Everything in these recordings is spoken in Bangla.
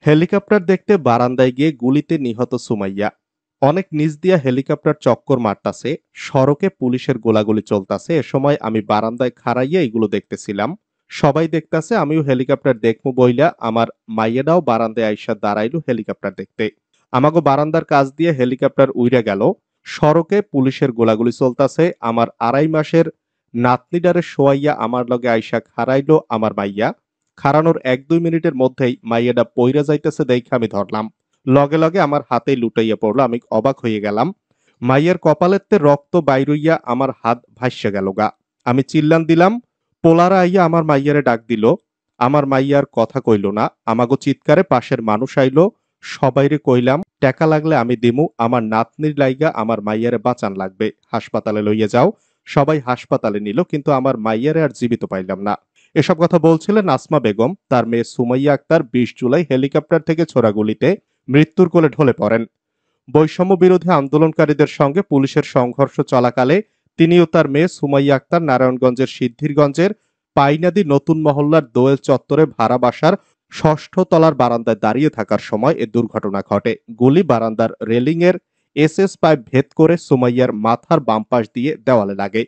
হেলিকপ্টার দেখতে বারান্দায় গিয়ে গুলিতে নিহত সুমাইয়া। অনেক নিচ দিয়া হেলিকপ্টার চক্কর মারতাছে, সড়কে পুলিশের গোলাগুলি চলতাছে। এ সময় আমি বারান্দায় খাড়াইয়া এগুলো দেখতেছিলাম। সবাই দেখতাছে, আমিও হেলিকপ্টার দেখমু বইলা আমার মাইয়াটাও বারান্দায় আইসা দাঁড়াইলো হেলিকপ্টার দেখতে। আমাগো বারান্দার কাছ দিয়ে হেলিকপ্টার উইরা গেল। সড়কে পুলিশের গোলাগুলি চলতাছে। আমার 2.5 মাসের নাতনিডারে শোয়াইয়া আমার লগে আইসা খাড়াইলো আমার মাইয়া। খাড়ানোর 1-2 মিনিটের মধ্যেই মাইয়াডা পইরা যাইতেছে দেখে আমি ধরলাম। লগে লগে আমার হাতেই লুটাইয়া পড়লো। আমি অবাক হয়ে গেলাম। মাইয়ার কপালেতে রক্ত বাইরইয়া আমার হাত ভাইসা গেল গা। আমি চিল্লান দিলাম। পোলারা আইয়া আমার মাইয়ারে ডাক দিল। আমার মাইয়ার কথা কইল না। আমাগো চিৎকারে পাশের মানুষ আইলো। সবাইরে কইলাম, টাকা লাগলে আমি দিমু, আমার নাতনির লাইগা আমার মাইয়ারে বাঁচান লাগবে, হাসপাতালে লইয়া যাও। সবাই হাসপাতালে নিল, কিন্তু আমার মাইয়ারে আর জীবিত পাইলাম না। এসব কথা বলছিলেন আসমা বেগম। তার মেয়ে সুমাইয়া আক্তার 20 জুলাই হেলিকপ্টার থেকে ছোড়া গুলিতে মৃত্যুর কোলে ঢলে পড়েন। বৈষম্য বিরোধী আন্দোলনকারীদের সঙ্গে পুলিশের সংঘর্ষ চলাকালে তিনি ও তার মেয়ে সুমাইয়া আক্তার নারায়ণগঞ্জের সিদ্ধিরগঞ্জের পাইনাদি নতুন মহল্লার দোয়েল চত্বরে ভাড়া বাসার 6ষ্ঠ তলার বারান্দায় দাঁড়িয়ে থাকার সময় এ দুর্ঘটনা ঘটে। গুলি বারান্দার রেলিং এর এসএস পাইপ ভেদ করে সুমাইয়ার মাথার বাম পাশ দিয়ে দেওয়ালে লাগে।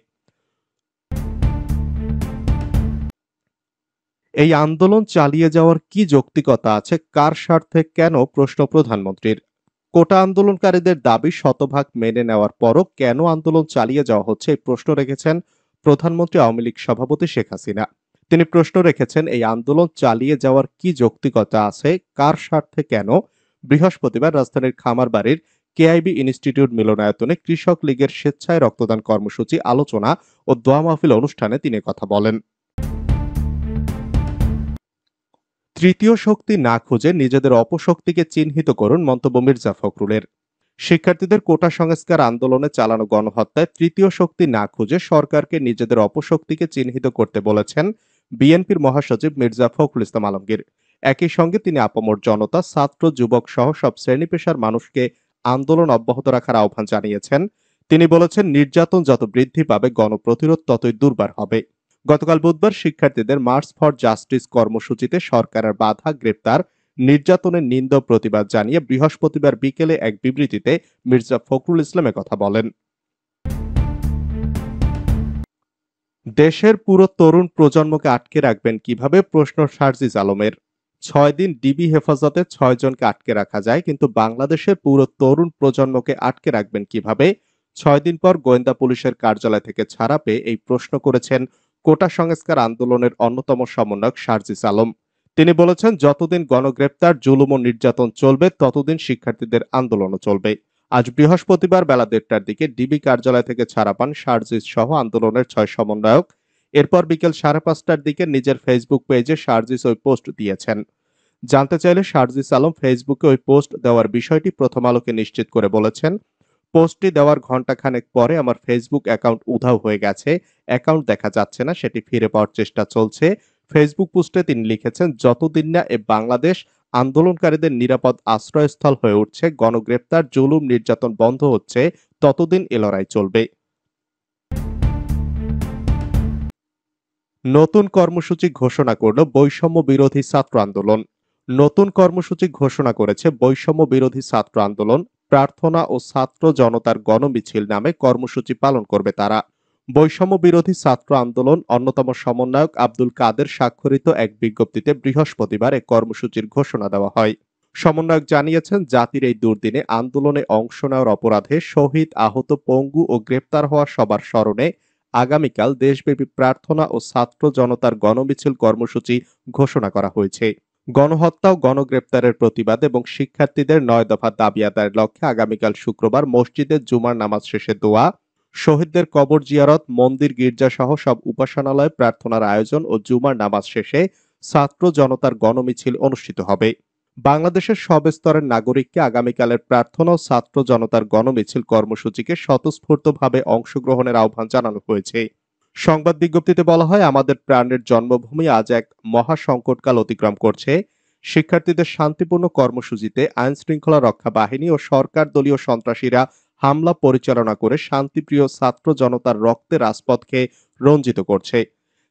এই আন্দোলন চালিয়ে যাওয়ার কি যৌক্তিকতা আছে, কার স্বার্থে, কেন, প্রশ্ন প্রধানমন্ত্রীর। কোটা আন্দোলনকারীদের দাবি শতভাগ মেনে নেওয়ার পরও কেন আন্দোলন চালিয়ে যাওয়া হচ্ছে, এই প্রশ্ন রেখেছেন প্রধানমন্ত্রী আওয়ামী লীগ সভাপতি শেখ হাসিনা। তিনি প্রশ্ন রেখেছেন, এই আন্দোলন চালিয়ে যাওয়ার কি যৌক্তিকতা আছে, কার স্বার্থে, কেন। বৃহস্পতিবার রাজধানীর খামারবাড়ির কেআইবি ইনস্টিটিউট মিলনায়তনে কৃষক লীগের স্বেচ্ছায় রক্তদান কর্মসূচি, আলোচনা ও দোয়া মাহফিল অনুষ্ঠানে তিনি কথা বলেন। তৃতীয় শক্তি না খুঁজে নিজেদের অপশক্তিকে চিহ্নিত করুন, মন্তব্য মির্জা ফখরুলের। শিক্ষার্থীদের কোটা সংস্কার আন্দোলনে চালানো গণহত্যায় তৃতীয় শক্তি না খুঁজে সরকারকে নিজেদের অপশক্তিকে চিহ্নিত করতে বলেছেন বিএনপির মহাসচিব মির্জা ফখরুল ইসলাম আলমগীর। একই সঙ্গে তিনি আপামর জনতা, ছাত্র, যুবক সহ সব শ্রেণী পেশার মানুষকে আন্দোলন অব্যাহত রাখার আহ্বান জানিয়েছেন। তিনি বলেছেন, নির্যাতন যত বৃদ্ধি পাবে গণপ্রতিরোধ ততই দুর্বার হবে। গতকাল বুধবার শিক্ষার্থীদের মার্চ ফর জাস্টিস কর্মসূচিতে সরকারের বাধা, গ্রেপ্তার, নির্যাতনের নিন্দা প্রতিবাদ জানিয়ে বৃহস্পতিবার বিকেলে এক বিবৃতিতে মির্জা ফখরুল ইসলাম কথা বলেন। দেশের পুরো তরুণ প্রজন্মকে আটকে রাখবেন কিভাবে, প্রশ্ন শারজিজ আলমের। 6 দিন ডিবি হেফাজতে 6 জনকে আটকে রাখা যায়, কিন্তু বাংলাদেশের পুরো তরুণ প্রজন্মকে আটকে রাখবেন কিভাবে? 6 দিন পর গোয়েন্দা পুলিশের কার্যালয় থেকে ছাড়া পেয়ে এই প্রশ্ন করেছেন কোটা সংস্কার আন্দোলনের অন্যতম সমন্বয়ক শারজিজ আলম। তিনি বলেছেন, যতদিন গণগ্রেপ্তার, জুলুম ও নির্যাতন চলবে ততদিন শিক্ষার্থীদের আন্দোলনও চলবে। আজ বৃহস্পতিবার বেলা 1:30টার দিকে ডিবি কার্যালয় থেকে ছাড়া পান শারজিজ সহ আন্দোলনের 6 সমন্বয়ক। এরপর বিকেল 5:30টার দিকে নিজের ফেসবুক পেজে শারজিজ ওই পোস্ট দিয়েছেন। জানতে চাইলে শারজিজ আলম ফেসবুকে ওই পোস্ট দেওয়ার বিষয়টি প্রথম আলোকে নিশ্চিত করে বলেছেন, পোস্টটি দেওয়ার ঘণ্টাখানেক পরে আমার ফেসবুক অ্যাকাউন্ট উধাও হয়ে গেছে। অ্যাকাউন্ট দেখা যাচ্ছে না, সেটি ফিরে পাওয়ার চেষ্টা চলছে। ফেসবুক পোস্টে তিনি লিখেছেন, যতদিন না এ বাংলাদেশ আন্দোলনকারীদের নিরাপদ আশ্রয়স্থল হয়ে উঠছে, গণগ্রেপ্তার, জুলুম, নির্যাতন বন্ধ হচ্ছে, ততদিন এ লড়াই চলবে। নতুন কর্মসূচি ঘোষণা করল বৈষম্য বিরোধী ছাত্র আন্দোলন। নতুন কর্মসূচি ঘোষণা করেছে বৈষম্য বিরোধী ছাত্র আন্দোলন। প্রার্থনা ও ছাত্র জনতার গণমিছিল নামে কর্মসূচি পালন করবে তারা। বৈষম্য বিরোধী ছাত্র আন্দোলন অন্যতম সমন্বয়ক আব্দুল কাদের স্বাক্ষরিত এক বিজ্ঞপ্তিতে বৃহস্পতিবার এক কর্মসূচির ঘোষণা দেওয়া হয়। সমন্বয়ক জানিয়েছেন, জাতির এই দুর্দিনে আন্দোলনে অংশ নেওয়ার অপরাধে শহীদ, আহত, পঙ্গু ও গ্রেপ্তার হওয়া সবার স্মরণে আগামীকাল দেশব্যাপী প্রার্থনা ও ছাত্র জনতার গণমিছিল কর্মসূচি ঘোষণা করা হয়েছে। গণহত্যা ও গণগ্রেপ্তারের প্রতিবাদ এবং শিক্ষার্থীদের 9 দফা দাবি আদায়ের লক্ষ্যে আগামীকাল শুক্রবার মসজিদে জুমার নামাজ শেষে দোয়া, শহীদদের কবর জিয়ারত, মন্দির, গির্জা সহ সব উপাসনালয় প্রার্থনার আয়োজন ও জুমার নামাজ শেষে ছাত্র জনতার গণমিছিল অনুষ্ঠিত হবে। বাংলাদেশের সব স্তরের নাগরিককে আগামীকালের প্রার্থনা ও ছাত্র জনতার গণমিছিল কর্মসূচিকে স্বতঃস্ফূর্তভাবে অংশগ্রহণের আহ্বান জানানো হয়েছে। সংবাদ বিজ্ঞপ্তিতে বলা হয়, আমাদের প্রাণের জন্মভূমি আজ এক মহা সংকটকাল অতিক্রম করছে। শিক্ষার্থীদের শান্তিপূর্ণ কর্মসূচিতে আইন শৃঙ্খলা রক্ষা বাহিনী ও সরকার দলীয় সন্ত্রাসীরা হামলা পরিচালনা করে শান্তিপ্রিয় ছাত্র জনতার রক্তে রাজপথকে রঞ্জিত করছে।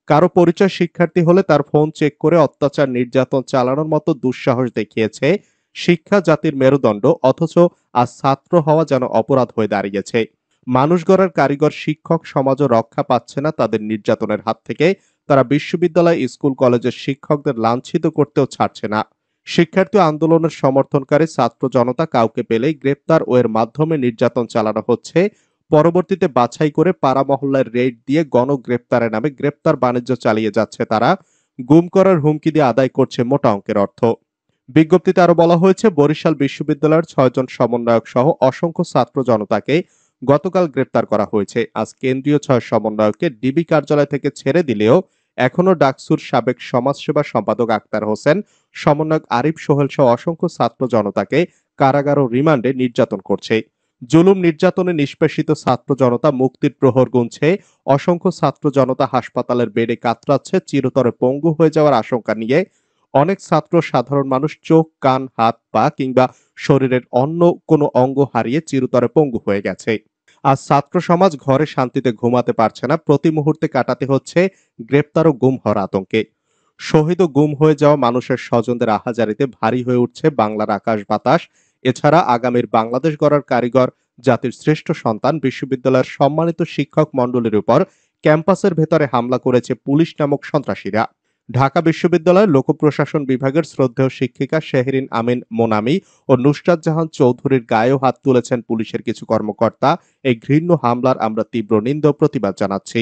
কারো পরিচয় শিক্ষার্থী হলে তার ফোন চেক করে অত্যাচার নির্যাতন চালানোর মতো দুঃসাহস দেখিয়েছে। শিক্ষা জাতির মেরুদণ্ড, অথচ আজ ছাত্র হওয়া যেন অপরাধ হয়ে দাঁড়িয়েছে। মানুষ গড়ার কারিগর শিক্ষক সমাজও রক্ষা পাচ্ছে না তাদের নির্যাতনের হাত থেকে। তারা বিশ্ববিদ্যালয়, স্কুল, কলেজের শিক্ষকদের লাঞ্ছিত করতেও ছাড়ছে না। শিক্ষার্থী আন্দোলনের সমর্থনকারী ছাত্র জনতা কাউকে পেলেই গ্রেপ্তার ও এর মাধ্যমে নির্যাতন চালানো হচ্ছে। পরবর্তীতে বাছাই করে পাড়া মহল্লায় রেড দিয়ে গণগ্রেপ্তারের নামে গ্রেপ্তার বাণিজ্য চালিয়ে যাচ্ছে তারা। গুম করার হুমকি দিয়ে আদায় করছে মোটা অঙ্কের অর্থ। বিজ্ঞপ্তিতে আরো বলা হয়েছে, বরিশাল বিশ্ববিদ্যালয়ের 6 জন সমন্বয়ক সহ অসংখ্য ছাত্র জনতাকে গতকাল গ্রেপ্তার করা হয়েছে। আজ কেন্দ্রীয় 6 সমন্বয়ককে ডিবি কার্যালয় থেকে ছেড়ে দিলেও এখনো ডাকসুর সাবেক সমাজসেবা সম্পাদক আক্তার হোসেন, সমন্বয়ক আরিফ সোহেল সহ অসংখ্য ছাত্র জনতাকে কারাগার ও রিমান্ডে নির্যাতন করছে। জুলুম নির্যাতনে নিষ্পেষিত ছাত্র জনতা মুক্তির প্রহর গুনছে। অসংখ্য ছাত্র জনতা হাসপাতালের বেডে কাতরাচ্ছে চিরতরে পঙ্গু হয়ে যাওয়ার আশঙ্কা নিয়ে। অনেক ছাত্র সাধারণ মানুষ চোখ, কান, হাত, পা কিংবা শরীরের অন্য কোনো অঙ্গ হারিয়ে চিরতরে পঙ্গু হয়ে গেছে। আজ ছাত্র সমাজ ঘরে শান্তিতে ঘুমাতে পারছে না, প্রতি মুহূর্তে কাটাতে হচ্ছে গ্রেপ্তার ও গুম হওয়ার আতঙ্কে। শহীদ ও গুম হয়ে যাওয়া মানুষের স্বজনদের আহাজারিতে ভারী হয়ে উঠছে বাংলার আকাশ বাতাস। এছাড়া আগামীর বাংলাদেশ গড়ার কারিগর, জাতির শ্রেষ্ঠ সন্তান, বিশ্ববিদ্যালয়ের সম্মানিত শিক্ষক মণ্ডলীর উপর ক্যাম্পাসের ভেতরে হামলা করেছে পুলিশ নামক সন্ত্রাসীরা। ঢাকা বিশ্ববিদ্যালয়ের লোক প্রশাসন বিভাগের শ্রদ্ধেয় শিক্ষিকা শেহরিন আমিন মোনামি ও নুসরাত জাহান চৌধুরীর গায়েও হাত তুলেছেন পুলিশের কিছু কর্মকর্তা। এই ঘৃণ্য হামলার আমরা তীব্র নিন্দা ও প্রতিবাদ জানাচ্ছি।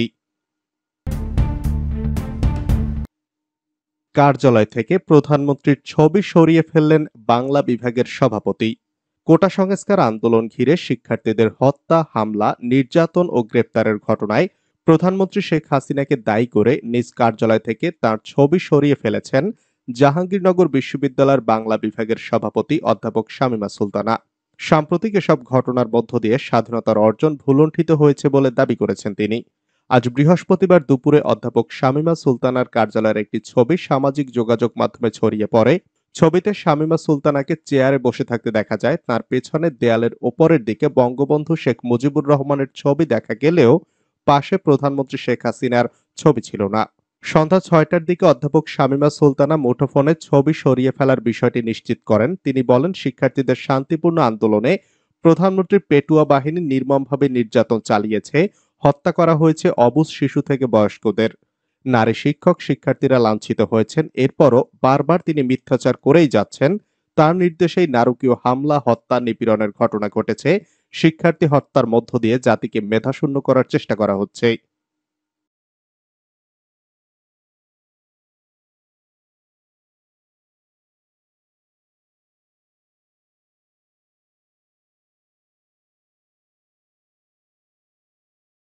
কার্যালয় থেকে প্রধানমন্ত্রীর ছবি সরিয়ে ফেললেন বাংলা বিভাগের সভাপতি। কোটা সংস্কার আন্দোলন ঘিরে শিক্ষার্থীদের হত্যা, হামলা, নির্যাতন ও গ্রেপ্তারের ঘটনায় প্রধানমন্ত্রী শেখ হাসিনাকে দায়ী করে নিজ কার্যালয় থেকে তার ছবি সরিয়ে ফেলেছেন জাহাঙ্গীরনগর বিশ্ববিদ্যালয়ের বাংলা বিভাগের সভাপতি অধ্যাপক শামীমা সুলতানা। সাম্প্রতিক এসব ঘটনার মধ্য দিয়ে স্বাধীনতার অর্জন ভুলুণ্ঠিত হয়েছে বলে দাবি করেছেন তিনি। আজ বৃহস্পতিবার দুপুরে অধ্যাপক শামীমা সুলতানার কার্যালয়ের একটি ছবি সামাজিক যোগাযোগ মাধ্যমে ছড়িয়ে পড়ে। ছবিতে শামীমা সুলতানাকে চেয়ারে বসে থাকতে দেখা যায়। তার পেছনের দেয়ালের ওপরের দিকে বঙ্গবন্ধু শেখ মুজিবুর রহমানের ছবি দেখা গেলেও পাশে প্রধানমন্ত্রী শেখ হাসিনার ছবি ছিল না। সন্ধ্যা 6টার দিকে অধ্যাপক শামীমা সুলতানা মুঠোফোনে ছবি সরিয়ে ফেলার বিষয়টি নিশ্চিত করেন। তিনি বলেন, শিক্ষার্থীদের শান্তিপূর্ণ আন্দোলনে প্রধানমন্ত্রীর পেটুয়া বাহিনী নির্মমভাবে নির্যাতন চালিয়েছে। হত্যা করা হয়েছে অবুঝ শিশু থেকে বয়স্কদের। নারী শিক্ষক, শিক্ষার্থীরা লাঞ্ছিত হয়েছেন। এরপরও বারবার তিনি মিথ্যাচার করেই যাচ্ছেন। তার নির্দেশেই নারকীয় হামলা, হত্যা, নিপীড়নের ঘটনা ঘটেছে। শিক্ষার্থী হত্যার মধ্য দিয়ে জাতিকে মেধাশূন্য করার চেষ্টা করা হচ্ছে।